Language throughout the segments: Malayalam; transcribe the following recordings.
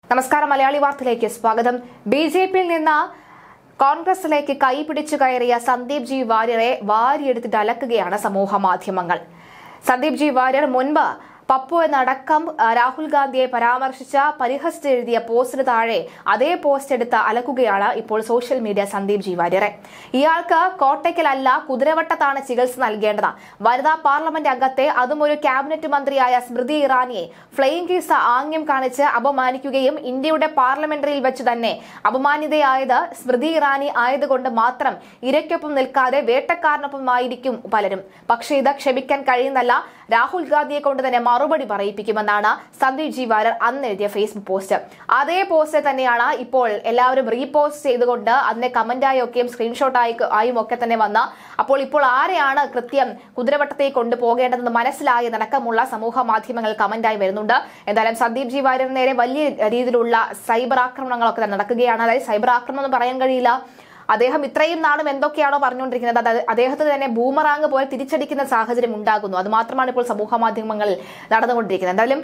നമസ്കാരം, മലയാളി വാർത്തയിലേക്ക് സ്വാഗതം. ബിജെപിയിൽ നിന്ന് കോൺഗ്രസിലേക്ക് കൈപിടിച്ചു കയറിയ സന്ദീപ് ജി വാര്യരെ വാരിയെടുത്തിട്ട് അലക്കുകയാണ് സമൂഹ മാധ്യമങ്ങൾ. സന്ദീപ് ജി വാര്യർ മുൻപ് പപ്പു എന്നടക്കം രാഹുൽ ഗാന്ധിയെ പരാമർശിച്ച പരിഹസിച്ചെഴുതിയ പോസ്റ്റിന് താഴെ അതേ പോസ്റ്റ് എടുത്ത് അലക്കുകയാണ് ഇപ്പോൾ സോഷ്യൽ മീഡിയ സന്ദീപ് ജി വാര്യരെ. ഇയാൾക്ക് കോട്ടയ്ക്കലല്ല കുതിരവട്ടത്താണ് ചികിത്സ നൽകേണ്ടത്. വനിതാ പാർലമെന്റ് അംഗത്തെ, അതും ഒരു ക്യാബിനറ്റ് മന്ത്രിയായ സ്മൃതി ഇറാനിയെ ഫ്ലൈയിംഗ് കിസ് ആംഗ്യം കാണിച്ച് അപമാനിക്കുകയും ഇന്ത്യയുടെ പാർലമെന്ററിയിൽ വെച്ച് തന്നെ അപമാനിതയായത് സ്മൃതി ഇറാനി ആയതുകൊണ്ട് മാത്രം ഇരയ്ക്കൊപ്പം നിൽക്കാതെ വേട്ടക്കാരനൊപ്പമായിരിക്കും പലരും. പക്ഷേ ഇത് ക്ഷമിക്കാൻ കഴിയുന്നല്ല. രാഹുൽ ഗാന്ധിയെ കൊണ്ട് തന്നെ മറുപടി പറയിപ്പിക്കുമെന്നാണ് സന്ദീപ് ജി വാര്യർ അന്ന് എഴുതിയ ഫേസ്ബുക്ക് പോസ്റ്റ്. അതേ പോസ്റ്റ് തന്നെയാണ് ഇപ്പോൾ എല്ലാവരും റീപോസ്റ്റ് ചെയ്തുകൊണ്ട് അതിനെ കമന്റായി ഒക്കെയും സ്ക്രീൻഷോട്ടായും ഒക്കെ തന്നെ വന്ന ഇപ്പോൾ ആരെയാണ് കൃത്യം കുതിരവട്ടത്തേക്ക് കൊണ്ടുപോകേണ്ടതെന്ന് മനസ്സിലായി നടക്കമുള്ള സമൂഹ മാധ്യമങ്ങൾ കമന്റായി വരുന്നുണ്ട്. എന്തായാലും സന്ദീപ് ജി വാര്യർ നേരെ വലിയ രീതിയിലുള്ള സൈബർ ആക്രമണങ്ങളൊക്കെ തന്നെ നടക്കുകയാണ്. അതായത് സൈബർ ആക്രമണം എന്ന് പറയാൻ കഴിയില്ല. അദ്ദേഹം ഇത്രയും നാളും എന്തൊക്കെയാണോ പറഞ്ഞുകൊണ്ടിരിക്കുന്നത് അത് അദ്ദേഹത്തിന് തന്നെ ബൂമറാങ് പോലെ തിരിച്ചടിക്കുന്ന സാഹചര്യം ഉണ്ടാകുന്നു. അത് മാത്രമാണ് ഇപ്പോൾ സമൂഹ മാധ്യമങ്ങളിൽ നടന്നുകൊണ്ടിരിക്കുന്നത്. എന്തായാലും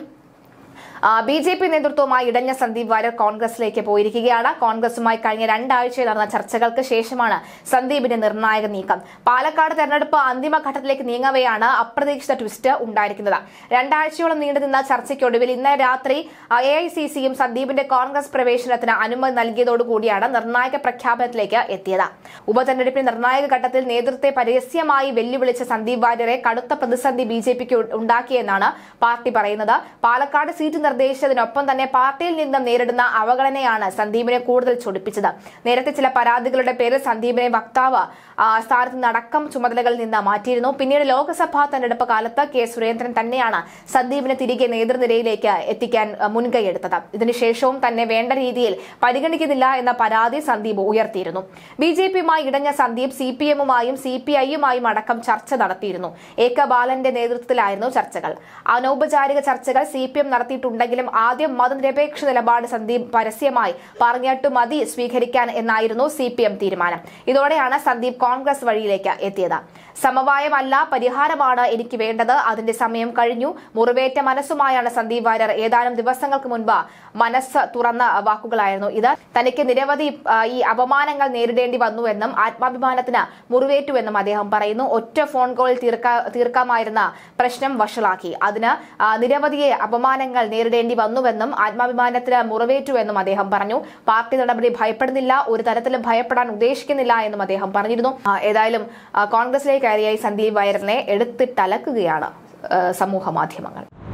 ബിജെപി നേതൃത്വവുമായി ഇടഞ്ഞ സന്ദീപ് വാര്യർ കോൺഗ്രസിലേക്ക് പോയിരിക്കുകയാണ്. കോൺഗ്രസുമായി കഴിഞ്ഞ 2 ആഴ്ചയിൽ നടന്ന ചർച്ചകൾക്ക് ശേഷമാണ് സന്ദീപിന്റെ നിർണായക നീക്കം. പാലക്കാട് തെരഞ്ഞെടുപ്പ് അന്തിമഘട്ടത്തിലേക്ക് നീങ്ങവെയാണ് അപ്രതീക്ഷിത ട്വിസ്റ്റ് ഉണ്ടായിരിക്കുന്നത്. 2 ആഴ്ചയോളം നീണ്ടുനിന്ന ചർച്ചയ്ക്കൊടുവിൽ ഇന്നലെ രാത്രി AICCയും സന്ദീപിന്റെ കോൺഗ്രസ് പ്രവേശനത്തിന് അനുമതി നൽകിയതോടുകൂടിയാണ് നിർണായക പ്രഖ്യാപനത്തിലേക്ക് എത്തിയത്. ഉപതെരഞ്ഞെടുപ്പിന്റെ നിർണായക ഘട്ടത്തിൽ നേതൃത്വത്തെ പരസ്യമായി വെല്ലുവിളിച്ച സന്ദീപ് വാര്യരെ കടുത്ത പ്രതിസന്ധി BJPക്ക് ഉണ്ടാക്കിയെന്നാണ് പാർട്ടി പറയുന്നത്. പാലക്കാട് സീറ്റ് നിർദ്ദേശിച്ചതിനൊപ്പം തന്നെ പാർട്ടിയിൽ നിന്നും നേരിടുന്ന അവഗണനയാണ് സന്ദീപിനെ കൂടുതൽ ചൊടിപ്പിച്ചത്. നേരത്തെ ചില പരാതികളുടെ പേരിൽ സന്ദീപിനെ വക്താവ് സ്ഥാനത്ത് നിന്നടക്കം ചുമതലകളിൽ നിന്ന് മാറ്റിയിരുന്നു. പിന്നീട് ലോക്സഭാ തെരഞ്ഞെടുപ്പ് കാലത്ത് K. സുരേന്ദ്രൻ തന്നെയാണ് സന്ദീപിനെ തിരികെ നേതൃനിരയിലേക്ക് എത്തിക്കാൻ മുൻകൈയെടുത്തത്. ഇതിനുശേഷവും തന്നെ വേണ്ട രീതിയിൽ പരിഗണിക്കുന്നില്ല എന്ന പരാതി സന്ദീപ് ഉയർത്തിയിരുന്നു. BJPയുമായി ഇടഞ്ഞ സന്ദീപ് CPMുമായും CPIയുമായും അടക്കം ചർച്ച നടത്തിയിരുന്നു. AK ബാലന്റെ നേതൃത്വത്തിലായിരുന്നു ചർച്ചകൾ. അനൗപചാരിക ചർച്ചകൾ CPM നടത്തിയിട്ടുണ്ടെങ്കിലും ആദ്യം മതനിരപേക്ഷ നിലപാട് സന്ദീപ് പരസ്യമായി പറഞ്ഞിട്ട് മതി സ്വീകരിക്കാൻ എന്നായിരുന്നു CPM തീരുമാനം. ഇതോടെയാണ് സന്ദീപ് കോൺഗ്രസ് വഴിയിലേക്ക് എത്തിയത്. സമവായമല്ല, പരിഹാരമാണ് എനിക്ക് വേണ്ടത്. അതിന്റെ സമയം കഴിഞ്ഞു. മുറിവേറ്റ മനസ്സുമായാണ് സന്ദീപ് വാര്യർ ഏതാനും ദിവസങ്ങൾക്ക് മുൻപ് മനസ്സ് തുറന്ന വാക്കുകളായിരുന്നു ഇത്. തനിക്ക് നിരവധി ഈ അപമാനങ്ങൾ നേരിടേണ്ടി വന്നുവെന്നും ആത്മാഭിമാനത്തിന് മുറിവേറ്റുവെന്നും അദ്ദേഹം പറയുന്നു. ഒറ്റ ഫോൺ കോളിൽ തീർക്കാമായിരുന്ന പ്രശ്നം വഷളാക്കി. അതിന് നിരവധി അപമാനങ്ങൾ നേരിടേണ്ടി വന്നുവെന്നും ആത്മാഭിമാനത്തിന് മുറിവേറ്റുവെന്നും അദ്ദേഹം പറഞ്ഞു. പാർട്ടി നടപടി ഭയപ്പെടുന്നില്ല, ഒരു തരത്തിലും ഭയപ്പെടാൻ ഉദ്ദേശിക്കുന്നില്ല എന്നും അദ്ദേഹം പറഞ്ഞിരുന്നു. ഏതായാലും കോൺഗ്രസിലേക്ക് കയറിയ സന്ദീപ് വാര്യറിനെ എടുത്തിട്ടലക്കുകയാണ് സമൂഹ മാധ്യമങ്ങൾ.